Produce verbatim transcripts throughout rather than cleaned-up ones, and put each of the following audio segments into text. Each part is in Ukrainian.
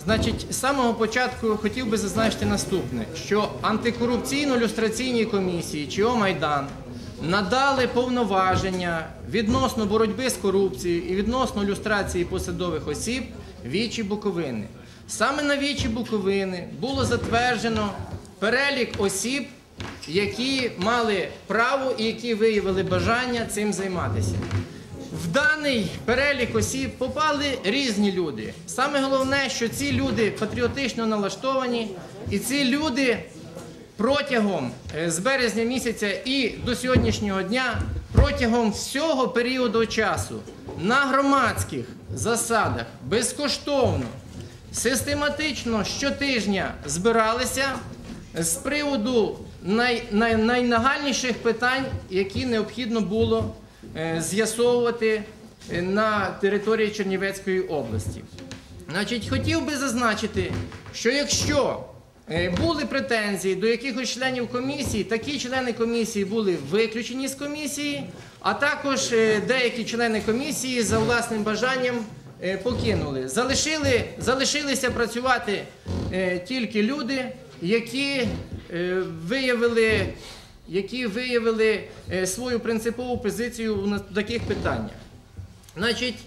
Значить, з самого початку хотів би зазначити наступне, що антикорупційно-люстраційній комісії ЧО «Майдан» надали повноваження відносно боротьби з корупцією і відносно люстрації посадових осіб Вічі Буковини. Саме на Вічі Буковини було затверджено перелік осіб, які мали право і які виявили бажання цим займатися. В даний перелік осіб попали різні люди. Саме головне, що ці люди патріотично налаштовані, і ці люди протягом з березня місяця і до сьогоднішнього дня, протягом всього періоду часу, на громадських засадах, безкоштовно, систематично щотижня збиралися з приводу най, най, найнагальніших питань, які необхідно було з'ясовувати на території Чернівецької області. Значить, хотів би зазначити, що якщо були претензії до якихось членів комісії, такі члени комісії були виключені з комісії, а також деякі члени комісії за власним бажанням покинули. Залишили, залишилися працювати тільки люди, які виявили які виявили свою принципову позицію в таких питаннях. Значить,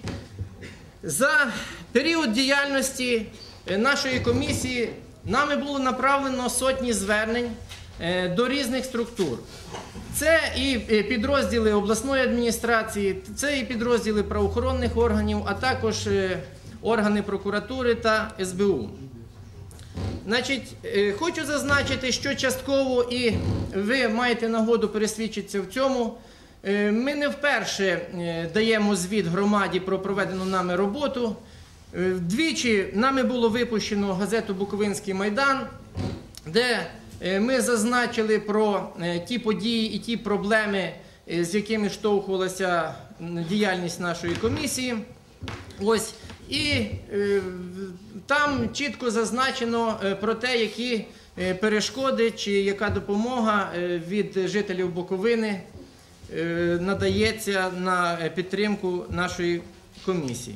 за період діяльності нашої комісії нами було направлено сотні звернень до різних структур. Це і підрозділи обласної адміністрації, це і підрозділи правоохоронних органів, а також органи прокуратури та ес бе у. Значить, хочу зазначити, що частково, і ви маєте нагоду пересвідчитися в цьому, ми не вперше даємо звіт громаді про проведену нами роботу. Двічі нами було випущено газету «Буковинський Майдан», де ми зазначили про ті події і ті проблеми, з якими штовхувалася діяльність нашої комісії. Ось. І е, там чітко зазначено про те, які перешкоди чи яка допомога від жителів Буковини е, надається на підтримку нашої комісії.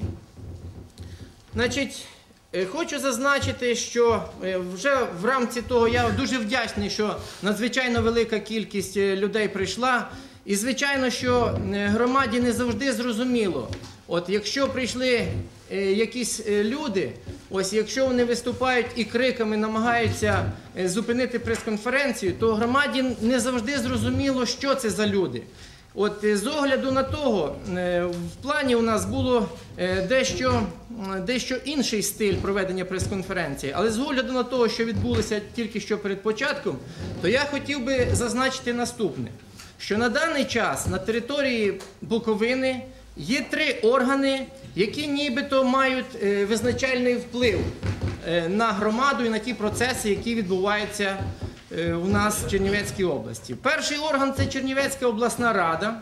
Значить, е, хочу зазначити, що вже в рамці того я дуже вдячний, що надзвичайно велика кількість людей прийшла. І, звичайно, що громаді не завжди зрозуміло. От якщо прийшли якісь люди, ось якщо вони виступають і криками намагаються зупинити прес-конференцію, то громаді не завжди зрозуміло, що це за люди. От з огляду на того, в плані у нас було дещо, дещо інший стиль проведення прес-конференції, але з огляду на того, що відбулося тільки що перед початком, то я хотів би зазначити наступне, що на даний час на території Буковини є три органи, які нібито мають визначальний вплив на громаду і на ті процеси, які відбуваються у нас в Чернівецькій області. Перший орган – це Чернівецька обласна рада,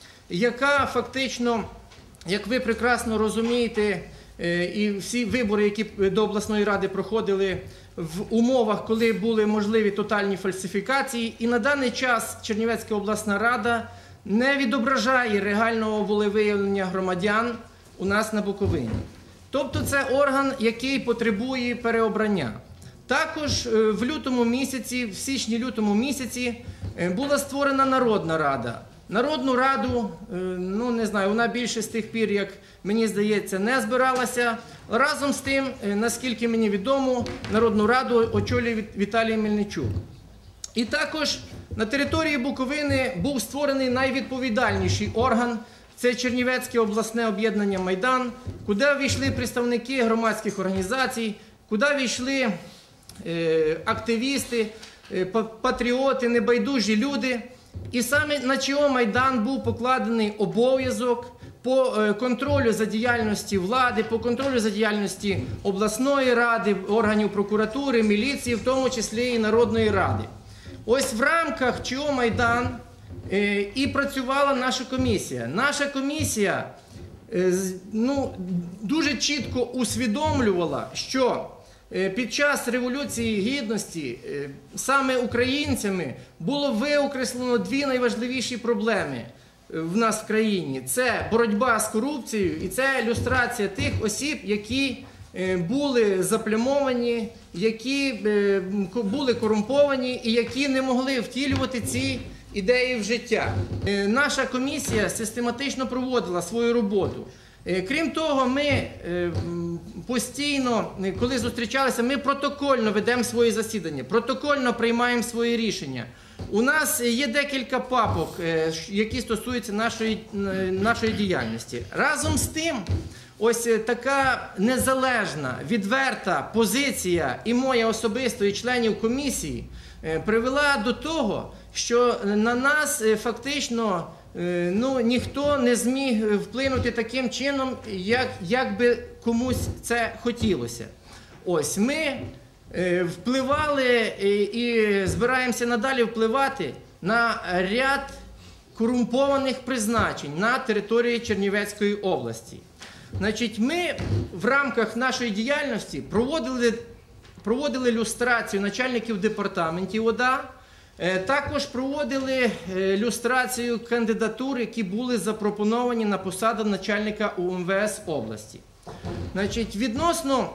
яка фактично, як ви прекрасно розумієте, і всі вибори, які до обласної ради проходили в умовах, коли були можливі тотальні фальсифікації, і на даний час Чернівецька обласна рада не відображає реального волевиявлення громадян у нас на Буковині. Тобто це орган, який потребує переобрання. Також в лютому місяці, в січні-лютому місяці була створена Народна рада. Народну раду, ну не знаю, вона більше з тих пір, як мені здається, не збиралася. Разом з тим, наскільки мені відомо, Народну раду очолює Віталій Мельничук. І також на території Буковини був створений найвідповідальніший орган – це Чернівецьке обласне об'єднання «Майдан», куди війшли представники громадських організацій, куди війшли е, активісти, е, патріоти, небайдужі люди. І саме на ЧО «Майдан» був покладений обов'язок по контролю за діяльністю влади, по контролю за діяльністю обласної ради, органів прокуратури, міліції, в тому числі і Народної ради. Ось в рамках ЧО «Майдан» е, і працювала наша комісія. Наша комісія е, ну, дуже чітко усвідомлювала, що е, під час Революції Гідності е, саме українцями було виокреслено дві найважливіші проблеми в нас в країні. Це боротьба з корупцією і це люстрація тих осіб, які е, були заплямовані, які е, були корумповані і які не могли втілювати ці ідеї в життя. Е, Наша комісія систематично проводила свою роботу. Е, Крім того, ми е, м, постійно, е, коли зустрічалися, ми протокольно ведемо свої засідання, протокольно приймаємо свої рішення. У нас є декілька папок, е, ш- які стосуються нашої, е, нашої діяльності. Разом з тим, ось е, така незалежна, відверта позиція і моя особисто, і членів комісії е, привела до того, що на нас е, фактично е, ну, ніхто не зміг вплинути таким чином, як, як би комусь це хотілося. Ось ми е, впливали е, і збираємося надалі впливати на ряд корумпованих призначень на території Чернівецької області. Значить, ми в рамках нашої діяльності проводили, проводили люстрацію начальників департаментів ОДА, е, також проводили е, люстрацію кандидатур, які були запропоновані на посаду начальника У Ем Ве Ес області. Значить, відносно,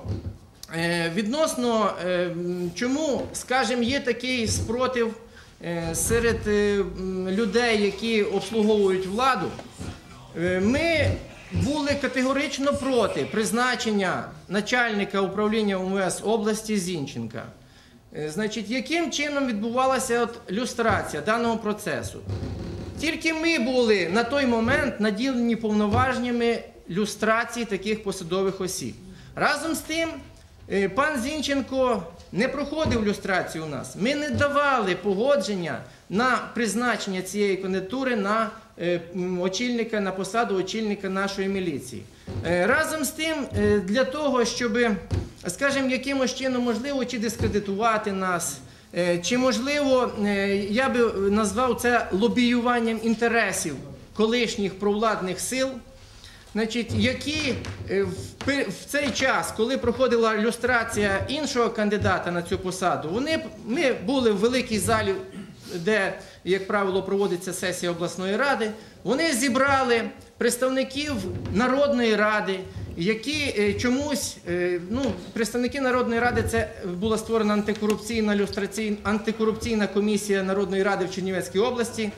е, відносно е, м, чому, скажімо, є такий спротив е, серед е, м, людей, які обслуговують владу, е, ми були категорично проти призначення начальника управління У Ем Ве Ес області Зінченка. Е, Значить, яким чином відбувалася от люстрація даного процесу? Тільки ми були на той момент наділені повноваженнями люстрації таких посадових осіб. Разом з тим, е, пан Зінченко не проходив люстрацію у нас. Ми не давали погодження на призначення цієї кандидатури на е, м, очільника, на посаду очільника нашої міліції. Е, Разом з тим, е, для того, щоб, скажімо, якимось чином, можливо, чи дискредитувати нас, е, чи, можливо, е, я би назвав це лобіюванням інтересів колишніх провладних сил, значить, які е, в пи- в цей час, коли проходила люстрація іншого кандидата на цю посаду, вони, ми були в великій залі, де, як правило, проводиться сесія обласної ради, вони зібрали представників Народної ради, які е, чомусь, е, ну, представники Народної ради, це була створена антикорупційна люстраційна, антикорупційна комісія Народної ради в Чернівецькій області,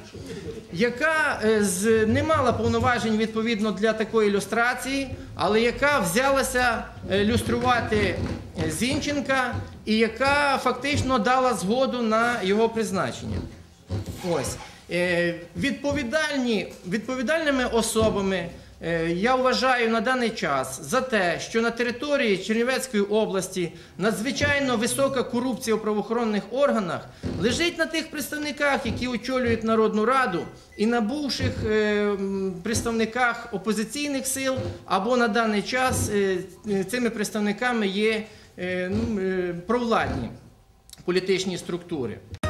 яка е, з, не мала повноважень відповідно для такої люстрації, але яка взялася е, люструвати е, Зінченка і яка фактично дала згоду на його призначення. Ось. Е, Відповідальні, відповідальними особами е, я вважаю на даний час за те, що на території Чернівецької області надзвичайно висока корупція у правоохоронних органах лежить на тих представниках, які очолюють Народну Раду, і на бувших е, м, представниках опозиційних сил, або на даний час е, е, цими представниками є е, ну, е, провладні політичні структури.